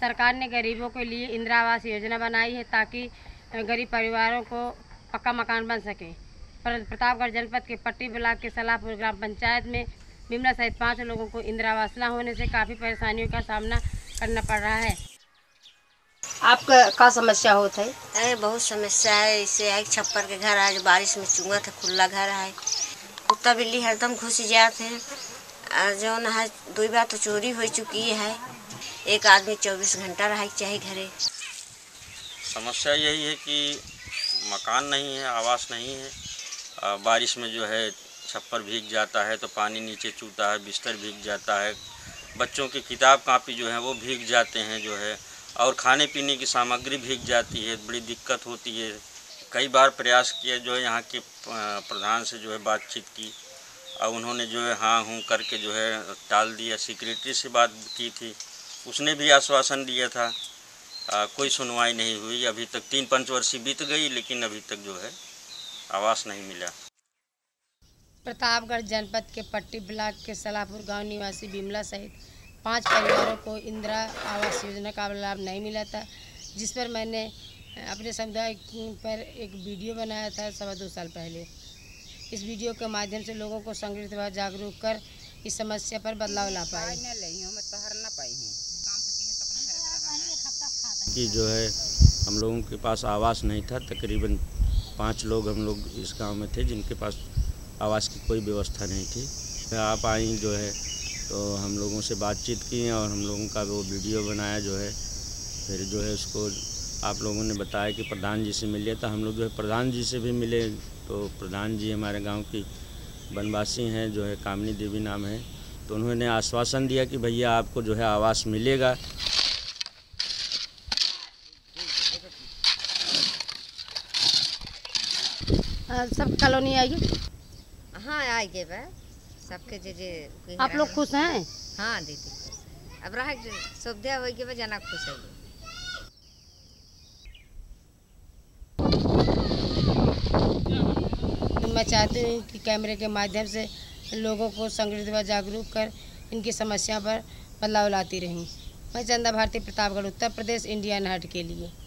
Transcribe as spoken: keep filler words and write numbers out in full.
सरकार ने गरीबों के लिए इंदिरा आवास योजना बनाई है ताकि गरीब परिवारों को पक्का मकान बन सके। पर प्रतापगढ़ जनपद के पट्टी ब्लॉक के सलाहपुर ग्राम पंचायत में बिमला सहित पाँच लोगों को इंदिरा आवास न होने से काफ़ी परेशानियों का सामना करना पड़ रहा है। आपका क्या समस्या होता है? अरे बहुत समस्या है। इससे है छप्पर के घर आज बारिश में चुंगा था, खुला घर है, कुत्ता बिल्ली हरदम घुस जाते हैं। जो न है दो बार तो चोरी हो चुकी है। एक आदमी चौबीस घंटा रह चाहे घरे। समस्या यही है कि मकान नहीं है, आवास नहीं है। बारिश में जो है छप्पर भीग जाता है तो पानी नीचे चूता है, बिस्तर भीग जाता है, बच्चों की किताब कापी जो है वो भीग जाते हैं जो है, और खाने पीने की सामग्री भीग जाती है। बड़ी दिक्कत होती है। कई बार प्रयास किया जो है यहाँ के प्रधान से जो है बातचीत की, और उन्होंने जो है हाँ हूँ करके जो है टाल दिया। सेक्रेटरी से बात की थी, उसने भी आश्वासन दिया था। आ, कोई सुनवाई नहीं हुई। अभी तक तीन पंचवर्षीय बीत गई लेकिन अभी तक जो है आवास नहीं मिला। प्रतापगढ़ जनपद के पट्टी ब्लॉक के सलाहपुर गांव निवासी बिमला सहित पांच परिवारों को इंदिरा आवास योजना का लाभ नहीं मिला था, जिस पर मैंने अपने समुदाय पर एक वीडियो बनाया था सवा दो साल पहले। इस वीडियो के माध्यम से लोगों को संगठित व जागरूक कर इस समस्या पर बदलाव ला पाए कि जो है हम लोगों के पास आवास नहीं था। तकरीबन पाँच लोग हम लोग इस गांव में थे जिनके पास आवास की कोई व्यवस्था नहीं थी। आप आई जो है तो हम लोगों से बातचीत की और हम लोगों का वो वीडियो बनाया जो है। फिर जो है उसको आप लोगों ने बताया कि प्रधान जी से मिलिए, तो हम लोग जो है प्रधान जी से भी मिले। तो प्रधान जी हमारे गांव की वनवासी हैं, जो है कामनी देवी नाम है। तो उन्होंने आश्वासन दिया कि भैया आपको जो है आवास मिलेगा। सब कॉलोनी आइए। हाँ आइए बा सबके जे जे आप लोग खुश हैं? हाँ दीदी, अब रह सुविधा हो गई जना खुश है। मैं चाहती हूँ कि कैमरे के माध्यम से लोगों को संगठित व जागरूक कर इनकी समस्या पर बदलाव लाती रहीं। मैं चंदा भारती, प्रतापगढ़, उत्तर प्रदेश, इंडिया हाट के लिए।